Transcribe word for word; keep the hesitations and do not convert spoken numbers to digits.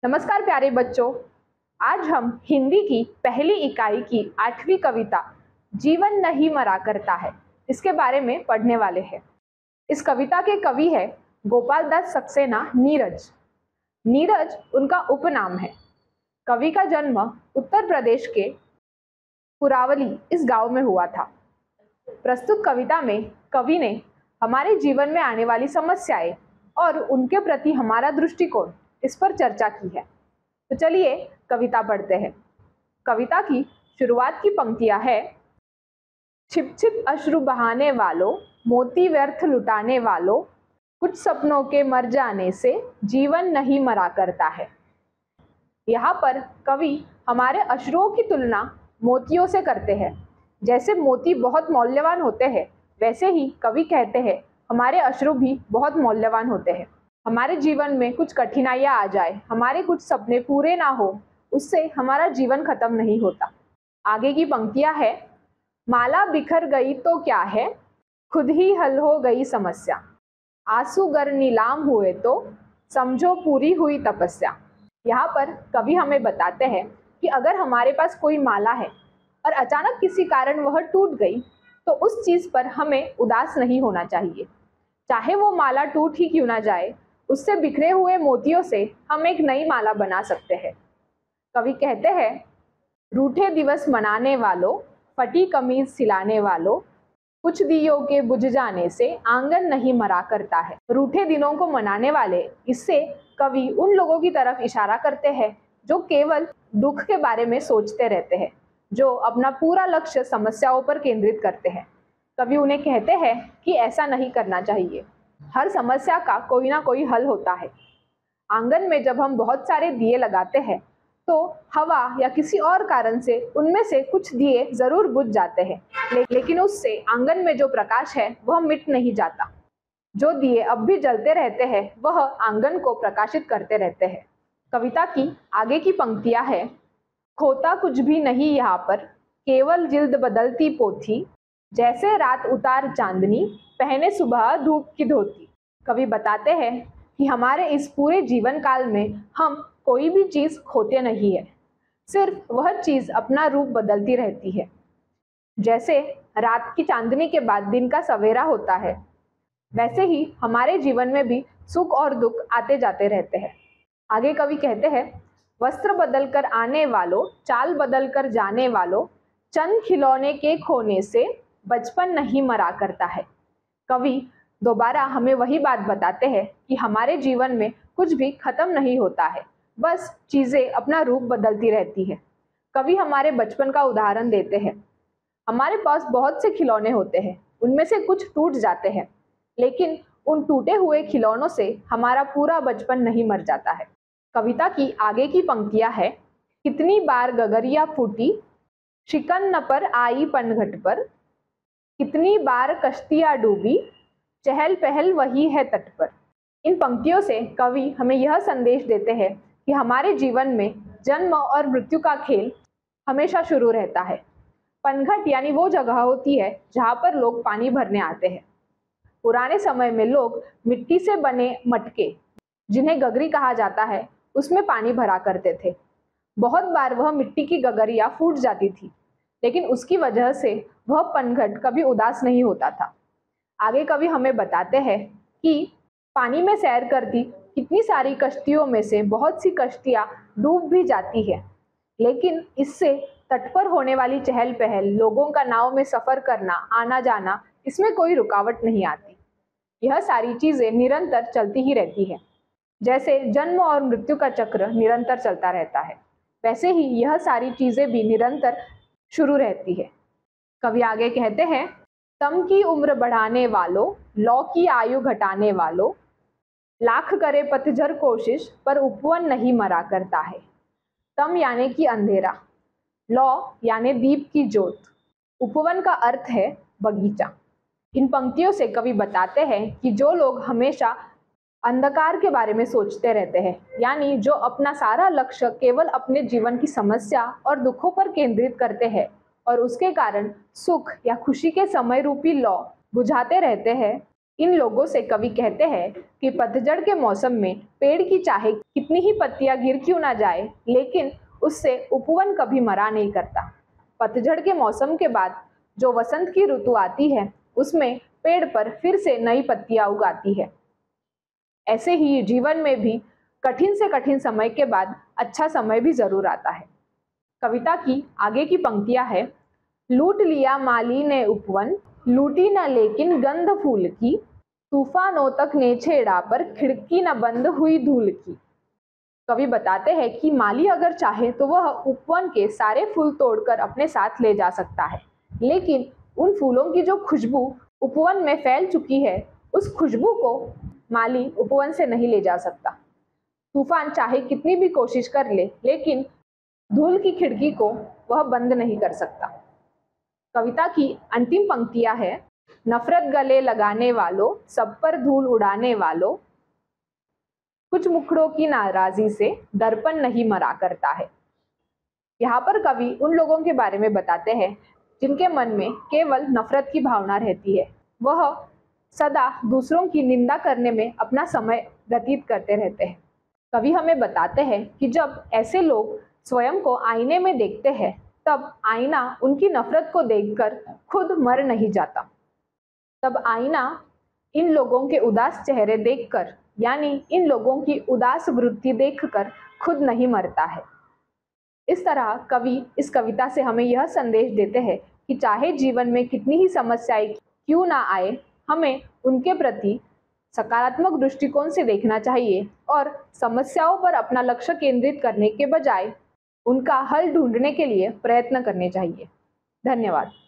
नमस्कार प्यारे बच्चों, आज हम हिंदी की पहली इकाई की आठवीं कविता जीवन नहीं मरा करता है इसके बारे में पढ़ने वाले हैं। इस कविता के कवि है गोपाल दास सक्सेना नीरज। नीरज उनका उपनाम है। कवि का जन्म उत्तर प्रदेश के पुरावली इस गांव में हुआ था। प्रस्तुत कविता में कवि ने हमारे जीवन में आने वाली समस्याएं और उनके प्रति हमारा दृष्टिकोण इस पर चर्चा की है। तो चलिए कविता पढ़ते हैं। कविता की शुरुआत की पंक्तियां है, छिप छिप अश्रु बहाने वालों, मोती व्यर्थ लुटाने वालों, कुछ सपनों के मर जाने से जीवन नहीं मरा करता है। यहाँ पर कवि हमारे अश्रुओं की तुलना मोतियों से करते हैं। जैसे मोती बहुत मौल्यवान होते हैं, वैसे ही कवि कहते हैं हमारे अश्रु भी बहुत मौल्यवान होते हैं। हमारे जीवन में कुछ कठिनाइयां आ जाए, हमारे कुछ सपने पूरे ना हो, उससे हमारा जीवन खत्म नहीं होता। आगे की पंक्तियां है, माला बिखर गई तो क्या है, खुद ही हल हो गई समस्या, आंसू गर नीलाम हुए तो समझो पूरी हुई तपस्या। यहाँ पर कवि हमें बताते हैं कि अगर हमारे पास कोई माला है और अचानक किसी कारण वह टूट गई तो उस चीज पर हमें उदास नहीं होना चाहिए। चाहे वो माला टूट ही क्यों ना जाए, उससे बिखरे हुए मोतियों से हम एक नई माला बना सकते हैं। कवि कहते हैं, रूठे दिवस मनाने वालों, फटी कमीज सिलाने वालों, कुछ दियों के बुझ जाने से आंगन नहीं मरा करता है। रूठे दिनों को मनाने वाले, इससे कवि उन लोगों की तरफ इशारा करते हैं जो केवल दुख के बारे में सोचते रहते हैं, जो अपना पूरा लक्ष्य समस्याओं पर केंद्रित करते हैं। कवि उन्हें कहते हैं कि ऐसा नहीं करना चाहिए। हर समस्या का कोई ना कोई हल होता है। आंगन में जब हम बहुत सारे दिए लगाते हैं तो हवा या किसी और कारण से उनमें से कुछ दिए जरूर बुझ जाते हैं, ले, लेकिन उससे आंगन में जो प्रकाश है वह मिट नहीं जाता। जो दिए अब भी जलते रहते हैं वह आंगन को प्रकाशित करते रहते हैं। कविता की आगे की पंक्तियां है, खोता कुछ भी नहीं यहाँ पर, केवल जिल्द बदलती पोथी, जैसे रात उतार चांदनी, पहने सुबह धूप की धोती। कवि बताते हैं कि हमारे इस पूरे जीवन काल में हम कोई भी चीज खोते नहीं है, सिर्फ वह चीज अपना रूप बदलती रहती है। जैसे रात की चांदनी के बाद दिन का सवेरा होता है, वैसे ही हमारे जीवन में भी सुख और दुख आते जाते रहते हैं। आगे कवि कहते हैं, वस्त्र बदल कर आने वालों, चाल बदल कर जाने वालों, चंद खिलौने के खोने से बचपन नहीं मरा करता है। कवि दोबारा हमें वही बात बताते हैं कि हमारे जीवन में कुछ भी खत्म नहीं होता है, बस चीजें अपना रूप बदलती रहती है। कवि हमारे बचपन का उदाहरण देते हैं। हमारे पास बहुत से खिलौने होते हैं, उनमें से कुछ टूट जाते हैं, लेकिन उन टूटे हुए खिलौनों से हमारा पूरा बचपन नहीं मर जाता है। कविता की आगे की पंक्तियां है, कितनी बार गगरिया फूटी, शिकन न पर आई पनघट पर, कितनी बार कश्तियां डूबी, चहल पहल वही है तट पर। इन पंक्तियों से कवि हमें यह संदेश देते हैं कि हमारे जीवन में जन्म और मृत्यु का खेल हमेशा शुरू रहता है। पनघट यानी वो जगह होती है जहाँ पर लोग पानी भरने आते हैं। पुराने समय में लोग मिट्टी से बने मटके, जिन्हें गगरी कहा जाता है, उसमें पानी भरा करते थे। बहुत बार वह मिट्टी की गगरिया फूट जाती थी, लेकिन उसकी वजह से वह पनघट कभी उदास नहीं होता था। आगे कवि हमें बताते हैं कि पानी में सैर करती कितनी सारी कश्तियों में से बहुत सी कश्तियां डूब भी जाती है, लेकिन इससे तट पर होने वाली चहल पहल, लोगों का नाव में सफर करना, आना जाना, इसमें कोई रुकावट नहीं आती। यह सारी चीजें निरंतर चलती ही रहती है। जैसे जन्म और मृत्यु का चक्र निरंतर चलता रहता है, वैसे ही यह सारी चीजें भी निरंतर शुरू रहती है। कवि आगे कहते हैं, तम की उम्र बढ़ाने वालों, लौ की आयु घटाने वालों, लाख करे पतझर कोशिश पर उपवन नहीं मरा करता है। तम यानी कि अंधेरा, लौ यानी दीप की ज्योत, उपवन का अर्थ है बगीचा। इन पंक्तियों से कवि बताते हैं कि जो लोग हमेशा अंधकार के बारे में सोचते रहते हैं, यानी जो अपना सारा लक्ष्य केवल अपने जीवन की समस्या और दुखों पर केंद्रित करते हैं और उसके कारण सुख या खुशी के समय रूपी लौ बुझाते रहते हैं, इन लोगों से कवि कहते हैं कि पतझड़ के मौसम में पेड़ की चाहे कितनी ही पत्तियां गिर क्यों ना जाए, लेकिन उससे उपवन कभी मरा नहीं करता। पतझड़ के मौसम के बाद जो वसंत की ऋतु आती है, उसमें पेड़ पर फिर से नई पत्तियां उगाती है। ऐसे ही जीवन में भी कठिन से कठिन समय के बाद अच्छा समय भी जरूर आता है। कविता की आगे की पंक्तियां है, लूट लिया माली ने उपवन, लूटी न लेकिन गंध फूल की, तूफानों तक ने छेड़ा पर खिड़की न बंद हुई धूल की। कवि बताते हैं कि माली अगर चाहे तो वह उपवन के सारे फूल तोड़कर अपने साथ ले जा सकता है, लेकिन उन फूलों की जो खुशबू उपवन में फैल चुकी है, उस खुशबू को माली उपवन से नहीं ले जा सकता। तूफान चाहे कितनी भी कोशिश कर ले, लेकिन धूल की खिड़की को वह बंद नहीं कर सकता। कविता की अंतिम पंक्तियां है, नफरत गले लगाने वालों, सब पर धूल उड़ाने वालों, कुछ मुखड़ों की नाराजी से दर्पण नहीं मरा करता है। यहाँ पर कवि उन लोगों के बारे में बताते हैं जिनके मन में केवल नफरत की भावना रहती है। वह सदा दूसरों की निंदा करने में अपना समय व्यतीत करते रहते हैं। कवि हमें बताते हैं कि जब ऐसे लोग स्वयं को आईने में देखते हैं, तब आईना उनकी नफरत को देखकर खुद मर नहीं जाता। तब आईना इन लोगों के उदास चेहरे देखकर, यानी इन लोगों की उदास वृत्ति देखकर खुद नहीं मरता है। इस तरह कवि इस कविता से हमें यह संदेश देते हैं कि चाहे जीवन में कितनी ही समस्याएं क्यों ना आए, हमें उनके प्रति सकारात्मक दृष्टिकोण से देखना चाहिए और समस्याओं पर अपना लक्ष्य केंद्रित करने के बजाय उनका हल ढूंढने के लिए प्रयत्न करने चाहिए। धन्यवाद।